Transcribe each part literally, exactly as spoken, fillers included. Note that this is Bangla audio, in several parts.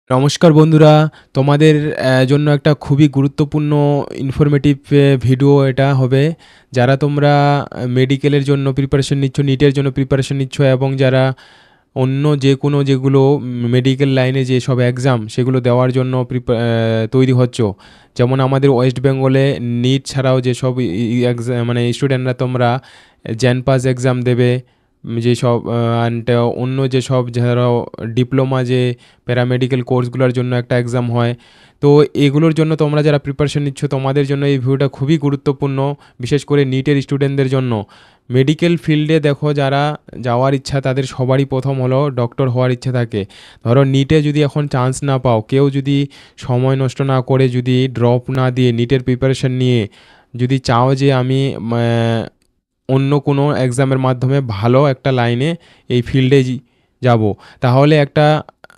নমস্কার বন্ধুরা, তোমাদের অ্যা জন্য একটা খুবই গুরুত্বপূর্ণ ইনফরমেটিভ এ ভিডিও এটা হবে। যারা তোমরা আ মেডিকেলের জন্য প্রিপারেশন নিচ্ছ, নিটের জন্য প্রিপারেশন নিচ্ছ এবং যারা অন্য যেকোনো যেগুলো মেডিকেল লাইনে যেসব এক্সাম সেগুলো দেওয়ার জন্য প্রিপা অ্যা তৈরি হচ্ছ। যেমন আমাদের ওয়েস্ট বেঙ্গলে নিট ছাড়াও যেসব ই ই এক্সা মানে স্টুডেন্টরা তোমরা জ্যানপাস এক্সাম দেবে, উম যেসব আ অ্যান্ড অন্য যেসব ধরো ডিপ্লোমা যে প্যারামেডিক্যাল কোর্সগুলোর জন্য একটা এক্সাম হয়। তো এগুলোর জন্য তোমরা যারা প্রিপারেশন নিচ্ছ তোমাদের জন্য এই ভিডিওটা খুবই গুরুত্বপূর্ণ, বিশেষ করে নিটের স্টুডেন্টদের জন্য। মেডিকেল ফিল্ডে দেখো যারা যাওয়ার ইচ্ছা তাদের সবারই প্রথম হলো ডক্টর হওয়ার ইচ্ছা থাকে। ধরো নিটে যদি এখন চান্স না পাও, কেউ যদি সময় নষ্ট না করে যদি ড্রপ না দিয়ে নিটের প্রিপারেশন নিয়ে যদি চাও যে আমি ম্যা অন্য কোনো এক্সামের মাধ্যমে ভালো একটা লাইনে এই ফিল্ডে জি যাবো, তাহলে একটা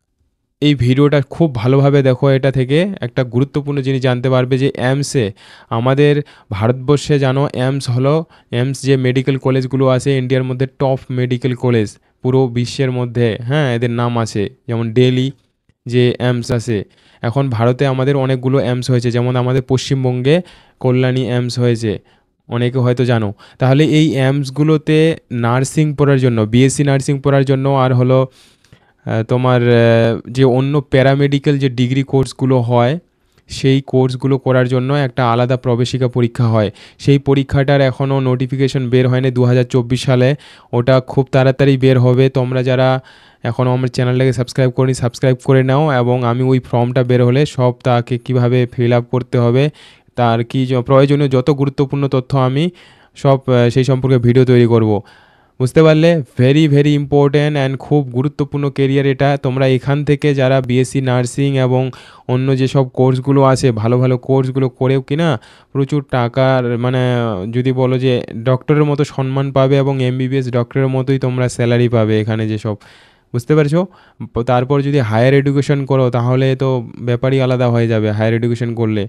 এই ভিডিওটা খুব ভালোভাবে দেখো। এটা থেকে একটা গুরুত্বপূর্ণ জিনিস জানতে পারবে যে এইমসে আমাদের ভারতবর্ষে জানো এইমস হলো এইমস যে মেডিকেল কলেজগুলো আছে ইন্ডিয়ার মধ্যে টপ মেডিকেল কলেজ পুরো বিশ্বের মধ্যে, হ্যাঁ? এদের নাম আছে। যেমন দিল্লি যে এইমস আছে, এখন ভারতে আমাদের অনেকগুলো এইমস হয়েছে। যেমন আমাদের পশ্চিমবঙ্গে কল্যাণী এইমস হয়েছে, অনেকে হয়তো জানো। তাহলে এই এইমসগুলোতে নার্সিং পড়ার জন্য, বিএসসি নার্সিং পড়ার জন্য আর হলো আ তোমার অ্যা যে অন্য প্যারামেডিক্যাল যে ডিগ্রি কোর্সগুলো হয়, সেই কোর্সগুলো করার জন্য একটা আলাদা প্রবেশিকা পরীক্ষা হয়। সেই পরীক্ষাটার এখনও নোটিফিকেশন বের হয়নি দু হাজার চব্বিশ সালে। ওটা খুব তাড়াতাড়ি বের হবে। তোমরা যারা এখনও আমার চ্যানেলটাকে সাবস্ক্রাইব করোনি, সাবস্ক্রাইব করে নাও এবং আমি ওই ফর্মটা বের হলে সব তাকে কীভাবে ফিল আপ করতে হবে, তার কী য প্রয়োজনীয় যত গুরুত্বপূর্ণ তথ্য আমি সব অ্যা সেই সম্পর্কে ভিডিও তৈরি করব। বুঝতে পারলে? ভেরি, ভেরি ইম্পোর্টেন্ট অ্যান্ড খুব গুরুত্বপূর্ণ কেরিয়ার এটা। তোমরা এখান থেকে যারা বিএসসি নার্সিং এবং অন্য যেসব কোর্সগুলো আছে, ভালো, ভালো কোর্সগুলো করেও কিনা প্রচুর টাকার মানে যদি বলো যে ডক্টরের মতো সম্মান পাবে এবং এমবিবিএস ডক্টরের মতোই তোমরা স্যালারি পাবে এখানে যেসব। বুঝতে পেরেছো? প তারপর যদি হায়ার এডুকেশন করো তাহলে তো ব্যাপারই আলাদা হয়ে যাবে হায়ার এডুকেশন করলে।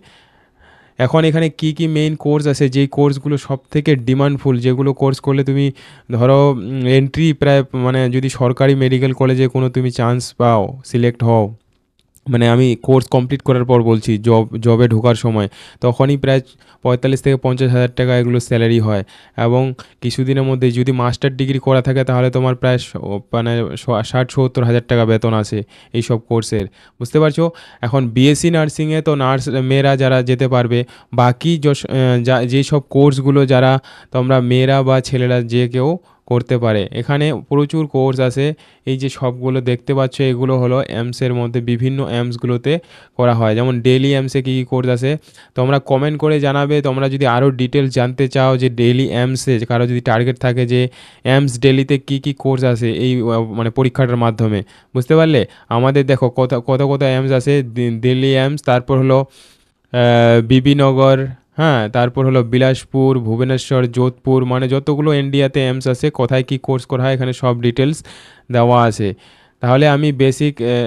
এখন এখানে কী, কী মেইন কোর্স আছে যেই কোর্সগুলো সবথেকে ডিমান্ডফুল, যেগুলো কোর্স করলে তুমি ধরো উম এন্ট্রি প্রায় মানে যদি সরকারি মেডিকেল কলেজে কোনো তুমি চান্স পাও, সিলেক্ট হও, মানে আমি কোর্স কমপ্লিট করার পর বলছি, জব জবে ঢোকার সময়, তখনই প্রায় পঁয়তাল্লিশ থেকে পঞ্চাশ হাজার টাকা এগুলো স্যালারি হয়। এবং কিছুদিনের মধ্যেই যদি মাস্টার ডিগ্রি করা থাকে তাহলে তোমার প্রায় স মানে স ষাট সত্তর হাজার টাকা বেতন আছে এইসব কোর্সের। বুঝতে পারছো? এখন বিএসসি নার্সিংয়ে তো নার্স মেয়েরা যারা যেতে পারবে। বাকি যস অ্যা যা যেসব কোর্সগুলো যারা তোমরা মেয়েরা বা ছেলেরা যে কেউ করতে পারে। এখানে প্রচুর কোর্স আছে। এই যে সবগুলো দেখতে পাচ্ছ এগুলো হলো এইমসের মধ্যে বিভিন্ন এইমসগুলোতে করা হয়। যেমন ডেইলি এইমসে কী, কী কোর্স আছে তোমরা কমেন্ট করে জানাবে। তোমরা যদি আরও ডিটেলস জানতে চাও যে ডেইলি এইমসে কারো যদি টার্গেট থাকে যে এইমস ডেইলিতে কী, কী কোর্স আছে এই আ মানে পরীক্ষাটার মাধ্যমে। বুঝতে পারলে? আমাদের দেখো কত, কত, কত এইমস আছে। দি দিল্লি এইমস, তারপর হলো অ্যা বিবিনগর, হ্যাঁ? তারপর হলো বিলাসপুর, ভুবনেশ্বর, যোধপুর, মানে যতগুলো ইন্ডিয়াতে এইমস আছে, কোথায় কী কোর্স করা হয় এখানে সব ডিটেলস দেওয়া আছে। তাহলে আমি বেসিক অ্যা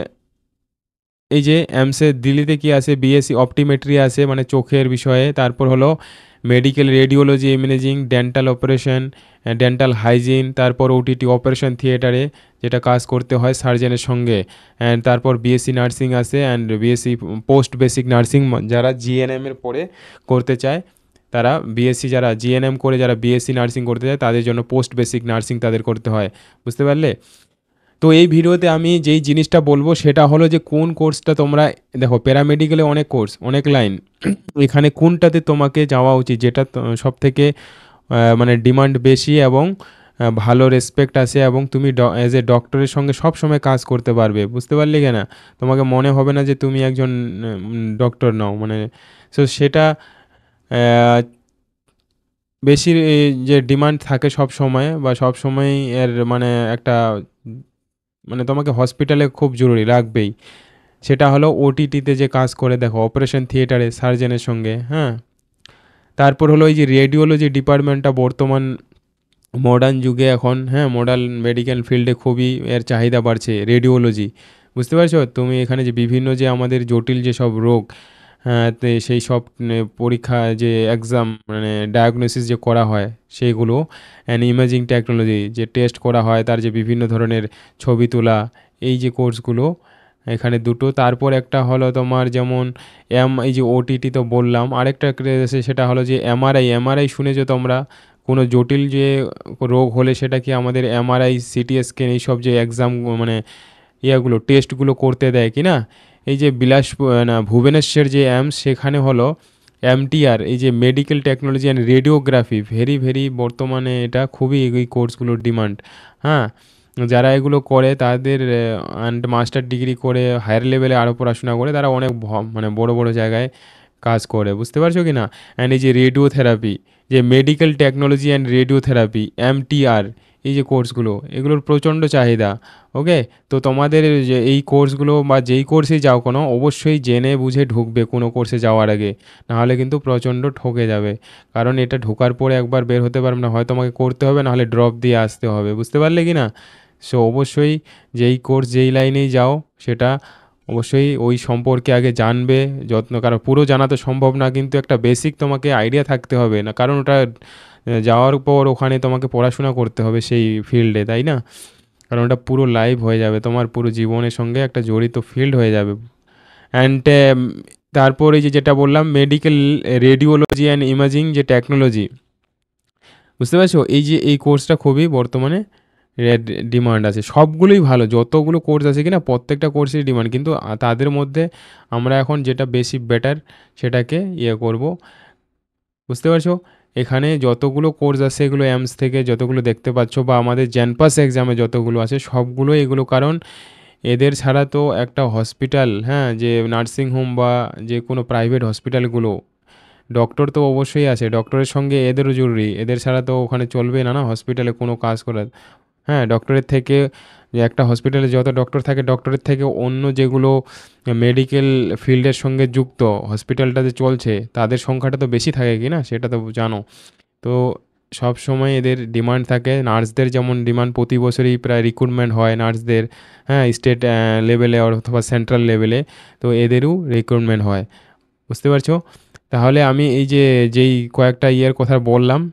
এই যে এইমসে দিল্লিতে কি আছে, বিএসসি অপটিমেট্রি আছে মানে চোখের বিষয়ে। তারপর হলো medical radiology, imaging, dental operation, uh dental hygiene, তারপর ওটিটি অপারেশন থিয়েটারে যেটা কাজ করতে হয় সার্জনের সঙ্গে। অ্যান্ড তারপর বিএসসি নার্সিং আছে and BSc post basic nursing um যারা জিএনএম এর পরে করতে চায়, তারা বিএসসি যারা জিএনএম করে যারা বিএসসি নার্সিং করতে চায় তাদের জন্য পোস্ট বেসিক নার্সিং তাদের করতে হয়। বুঝতে পারলে? তো এই ভিডিওতে আমি যেই জিনিসটা বলব সেটা হলো যে কোন কোর্সটা তোমরা দেখো প্যারামেডিক্যালে অনেক কোর্স, অনেক লাইন। এখানে কোনটাতে তোমাকে যাওয়া উচিত যেটা ত সবথেকে আ মানে ডিমান্ড বেশি এবং আ ভালো রেসপেক্ট আছে এবং তুমি ড অ্যাজ এ ডক্টরের সঙ্গে সবসময় কাজ করতে পারবে। বুঝতে পারলে কিনা? তোমাকে মনে হবে না যে তুমি একজন উম ডক্টর নও। মানে সো সেটা অ্যা বেশি এ যে ডিমান্ড থাকে সবসময় বা সবসময়ই এর মানে একটা উম মানে তোমাকে হসপিটালে খুব জরুরি লাগবেই। সেটা হলো ওটিটিতে যে কাজ করে দেখো অপারেশন থিয়েটারে সার্জনের সঙ্গে, হ্যাঁ? তারপর হলো এই যে রেডিওলজি ডিপার্টমেন্টটা বর্তমান মডার্ন যুগে এখন, হ্যাঁ? মডার্ন মেডিকেল ফিল্ডে খুবই এর চাহিদা বাড়ছে রেডিওলজি। বুঝতে পারছো? তুমি এখানে যে বিভিন্ন যে আমাদের জটিল যেসব রোগ, হ্যাঁ? তে সেই সব নে পরীক্ষা যে এক্সাম মানে ডায়াগনোসিস যে করা হয় সেইগুলো, অ্যান্ড ইমেজিং টেকনোলজি যে টেস্ট করা হয়, তার যে বিভিন্ন ধরনের ছবি তোলা, এই যে কোর্সগুলো এখানে দুটো। তারপর একটা হলো তোমার যেমন এম এই যে ওটিটি তো বললাম, আরেকটা আছে সেটা হলো যে এমআরআই। এমআরআই শুনেছো তোমরা? কোনো জটিল যে রোগ হলে সেটা কি আমাদের এমআরআই, সিটি স্ক্যান এইসব যে এক্সাম মানে ইয়াগুলো টেস্টগুলো করতে দেয় কি না? এই যে বিলাস না ভুবনেশ্বর যে এমস সেখানে হলো এমটিআর, এই যে medical technology and radiography, very very বর্তমানে এটা খুবই এই কোর্সগুলোর ডিমান্ড। হ্যাঁ, যারা এগুলো করে তাদের অ্যান্ড মাস্টার ডিগ্রি করে হায়ার লেভেলে আরও পড়াশোনা করে তারা অনেক মানে বড় বড় জায়গায় কাজ করে, বুঝতে পারছো কি না? অ্যান্ড এই যে রেডিওথেরাপি, যে medical technology and radiotherapy MTR, এই যে কোর্সগুলো এগুলোর প্রচণ্ড চাহিদা। ওকে, তো তোমাদের যে এই কোর্সগুলো বা যেই কোর্সেই যাও কোনো অবশ্যই জেনে বুঝে ঢুকবে কোনো কোর্সে যাওয়ার আগে, নাহলে কিন্তু প্রচণ্ড ঠকে যাবে। কারণ এটা ঢোকার পরে একবার বের হতে পারবে না, হয় তোমাকে করতে হবে নাহলে ড্রপ দিয়ে আসতে হবে, বুঝতে পারলে কি না? সো অবশ্যই যেই কোর্স যেই লাইনেই যাও সেটা অবশ্যই ওই সম্পর্কে আগে জানবে যত্ন, কারণ পুরো জানা তো সম্ভব না, কিন্তু একটা বেসিক তোমাকে আইডিয়া থাকতে হবে না, কারণ ওটা যাওয়ার পর ওখানে তোমাকে পড়াশোনা করতে হবে সেই ফিল্ডে, তাই না? কারণ ওটা পুরো লাইভ হয়ে যাবে, তোমার পুরো জীবনের সঙ্গে একটা জড়িত ফিল্ড হয়ে যাবে। অ্যান্ড তারপরে যে যেটা বললাম মেডিকেল রেডিওলজি অ্যান্ড ইমেজিং যে টেকনোলজি, বুঝতে পারছো? এই যে এই কোর্সটা খুবই বর্তমানে রেড ডিমান্ড আছে, সবগুলোই ভালো, যতগুলো কোর্স আছে কিনা প্রত্যেকটা কোর্সেরই ডিমান্ড, কিন্তু তাদের মধ্যে আমরা এখন যেটা বেশি বেটার সেটাকে ইয়ে করব, বুঝতে পারছো? এখানে যতগুলো কোর্স আছে এগুলো এমস থেকে যতগুলো দেখতে পাচ্ছ বা আমাদের জেনপাস এক্সামে যতগুলো আছে সবগুলো এগুলো, কারণ এদের ছাড়া তো একটা হসপিটাল, হ্যাঁ, যে নার্সিং হোম বা যে কোনো প্রাইভেট হসপিটালগুলো, ডক্টর তো অবশ্যই আছে, ডক্টরের সঙ্গে এদেরও জরুরি, এদের ছাড়া তো ওখানে চলবে না না হসপিটালে কোনো কাজ করা। হ্যাঁ, ডক্টরের থেকে যে একটা হসপিটালে যত ডক্টর থাকে ডক্টরের থেকে অন্য যেগুলো মেডিকেল ফিল্ডের সঙ্গে যুক্ত হসপিটালটাতে চলছে তাদের সংখ্যাটা তো বেশি থাকে কি না, সেটা তো জানো। তো সব সময় এদের ডিমান্ড থাকে, নার্সদের যেমন ডিমান্ড প্রতি বছরই প্রায় রিক্রুটমেন্ট হয় নার্সদের, হ্যাঁ, স্টেট লেভেলে অথবা সেন্ট্রাল লেভেলে, তো এদেরও রিক্রুটমেন্ট হয়, বুঝতে পারছো? তাহলে আমি এই যে যেই কয়েকটা ইয়ের কথা বললাম,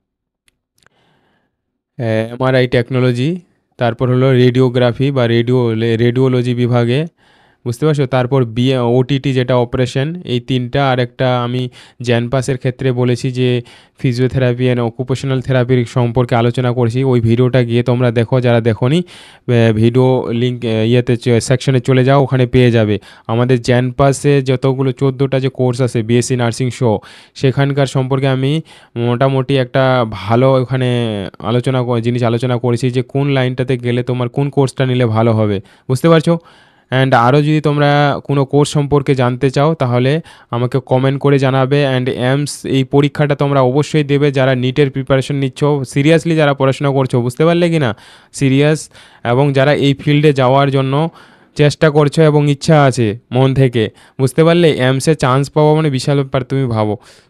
এমআরআই টেকনোলজি, তারপর হলো রেডিওগ্রাফি বা রেডিও রেডিওলজি বিভাগে, বুঝতে পারছো? তারপর বি ওটিটি যেটা অপারেশন, এই তিনটা। আর একটা আমি জ্যানপাসের ক্ষেত্রে বলেছি যে ফিজিওথেরাপি অ্যান্ড অকুপেশনাল থেরাপির সম্পর্কে আলোচনা করছি, ওই ভিডিওটা গিয়ে তোমরা দেখো যারা দেখোনি, ভিডিও লিঙ্ক ইয়েতে সেকশনে চলে যাও, ওখানে পেয়ে যাবে। আমাদের জ্যানপাসে যতগুলো চোদ্দোটা যে কোর্স আছে বিএসসি নার্সিং শো, সেখানকার সম্পর্কে আমি মোটামুটি একটা ভালো ওখানে আলোচনা জিনিস আলোচনা করেছি যে কোন লাইনটাতে গেলে তোমার কোন কোর্সটা নিলে ভালো হবে, বুঝতে পারছো? অ্যান্ড আরও যদি তোমরা কোনো কোর্স সম্পর্কে জানতে চাও তাহলে আমাকে কমেন্ট করে জানাবে। অ্যান্ড এমস এই পরীক্ষাটা তোমরা অবশ্যই দেবে যারা নিটের প্রিপারেশন নিচ্ছ, সিরিয়াসলি যারা পড়াশোনা করছো, বুঝতে পারলে কি না? সিরিয়াস, এবং যারা এই ফিল্ডে যাওয়ার জন্য চেষ্টা করছো এবং ইচ্ছা আছে মন থেকে, বুঝতে পারলে? এমসে চান্স পাওয়া মানে বিশাল ব্যাপার, তুমি ভাবো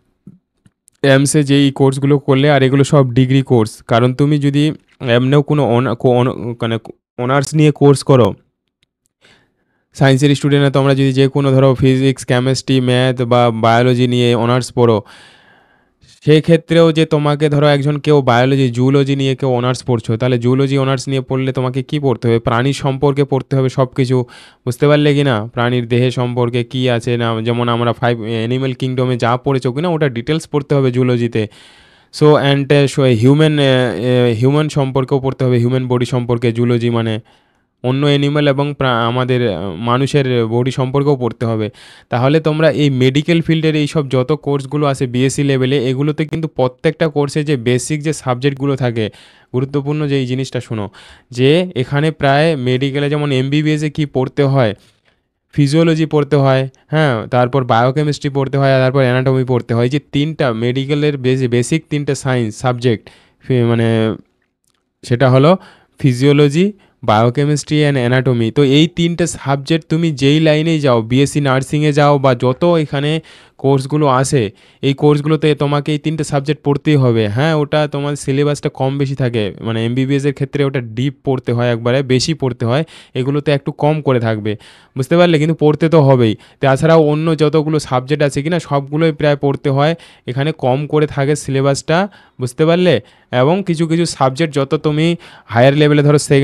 এমসে যে এই কোর্সগুলো করলে, আর এগুলো সব ডিগ্রি কোর্স, কারণ তুমি যদি এমনিও কোনো মানে অনার্স নিয়ে কোর্স করো, সায়েন্সের স্টুডেন্টরা তোমরা যদি যে কোনো ধরো ফিজিক্স, কেমিস্ট্রি, ম্যাথ বা বায়োলজি নিয়ে অনার্স পড়ো, সেক্ষেত্রেও যে তোমাকে ধরো একজন কেউ বায়োলজি জুলজি নিয়ে কেউ অনার্স পড়ছো, তাহলে জুলজি অনার্স নিয়ে পড়লে তোমাকে কী পড়তে হবে? প্রাণী সম্পর্কে পড়তে হবে সব কিছু, বুঝতে পারলে কি না? প্রাণীর দেহে সম্পর্কে কী আছে না, যেমন আমরা ফাইভ অ্যানিম্যাল কিংডমে যা পড়েছো কি না ওটা ডিটেলস পড়তে হবে জুলজিতে। সো অ্যান্ড হিউম্যান হিউম্যান সম্পর্কেও পড়তে হবে, হিউম্যান বডি সম্পর্কে জুলজি মানে অন্য অ্যানিম্যাল এবং আমাদের মানুষের বডি সম্পর্কেও পড়তে হবে। তাহলে তোমরা এই মেডিকেল ফিল্ডের এই সব যত কোর্সগুলো আছে বিএসসি লেভেলে, এগুলোতে কিন্তু প্রত্যেকটা কোর্সে যে বেসিক যে সাবজেক্টগুলো থাকে, গুরুত্বপূর্ণ যে এই জিনিসটা শোনো, যে এখানে প্রায় মেডিকেলে যেমন এমবিবিএসে কী পড়তে হয়, ফিজিওলজি পড়তে হয়, হ্যাঁ, তারপর বায়োকেমিস্ট্রি পড়তে হয়, আর তারপর অ্যানাটমি পড়তে হয়, যে তিনটা মেডিকেলের বেসিক তিনটা সায়েন্স সাবজেক্ট, মানে সেটা হলো ফিজিওলজি, বায়োকেমিস্ট্রি অ্যান্ড অ্যানাটমি। তো এই তিনটে সাবজেক্ট তুমি যেই লাইনেই যাও, বিএসসি নার্সিংয়ে যাও বা যত এখানে কোর্সগুলো আসে, এই কোর্সগুলোতে তোমাকে এই তিনটে সাবজেক্ট পড়তেই হবে। হ্যাঁ, ওটা তোমার সিলেবাসটা কম বেশি থাকে, মানে এমবিবিএসের ক্ষেত্রে ওটা ডিপ পড়তে হয়, একবারে বেশি পড়তে হয়, এগুলোতে একটু কম করে থাকবে, বুঝতে পারলে? কিন্তু পড়তে তো হবেই। তাছাড়াও অন্য যতগুলো সাবজেক্ট আছে কি না সবগুলোই প্রায় পড়তে হয়, এখানে কম করে থাকে সিলেবাসটা, বুঝতে পারলে? এবং কিছু কিছু সাবজেক্ট যত তুমি হায়ার লেভেলে ধরো সেকেন্ড ইয়ার থার্ড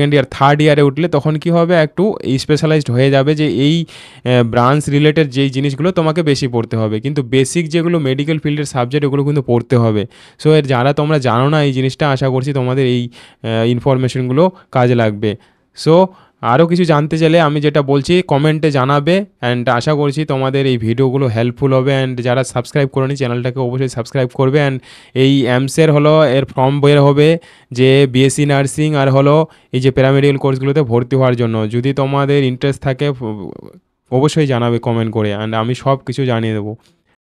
থার্ড ইয়ারে উঠলে তখন কি হবে, একটু স্পেশালাইজড হয়ে যাবে যে এই ব্রাঞ্চ রিলেটেড যেই জিনিসগুলো তোমাকে বেশি পড়তে হবে, কিন্তু বেসিক যেগুলো মেডিকেল ফিল্ডের সাবজেক্ট ওগুলো কিন্তু পড়তে হবে। সো এর যারা তোমরা জানো না এই জিনিসটা, আশা করছি তোমাদের এই ইনফরমেশনগুলো কাজে লাগবে। সো আরও কিছু জানতে চাইলে আমি যেটা বলছি কমেন্টে জানাবে, অ্যান্ড আশা করছি তোমাদের এই ভিডিওগুলো হেল্পফুল হবে। অ্যান্ড যারা সাবস্ক্রাইব করেনি চ্যানেলটাকে অবশ্যই সাবস্ক্রাইব করবে। অ্যান্ড এই এমসের হলো এর ফর্ম বের হবে যে বিএসসি নার্সিং আর হলো এই যে প্যারামেডিক্যাল কোর্সগুলোতে ভর্তি হওয়ার জন্য। যদি তোমাদের ইন্টারেস্ট থাকে অবশ্যই জানাবে কমেন্ট করে, অ্যান্ড আমি সব কিছু জানিয়ে দেবো।